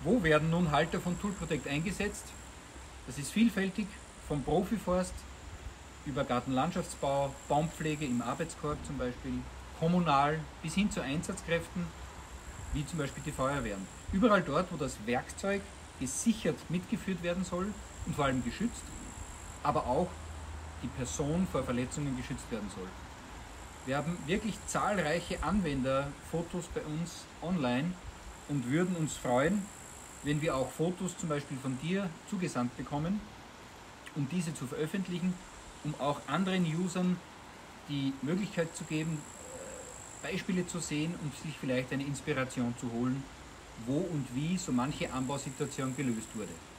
Wo werden nun Halter von Tool Protect eingesetzt? Das ist vielfältig, vom Profiforst über Gartenlandschaftsbau, Baumpflege im Arbeitskorb zum Beispiel, kommunal bis hin zu Einsatzkräften, wie zum Beispiel die Feuerwehren. Überall dort, wo das Werkzeug gesichert mitgeführt werden soll und vor allem geschützt, aber auch die Person vor Verletzungen geschützt werden soll. Wir haben wirklich zahlreiche Anwenderfotos bei uns online und würden uns freuen, wenn wir auch Fotos zum Beispiel von dir zugesandt bekommen, um diese zu veröffentlichen, um auch anderen Usern die Möglichkeit zu geben, Beispiele zu sehen und sich vielleicht eine Inspiration zu holen, wo und wie so manche Anbausituation gelöst wurde.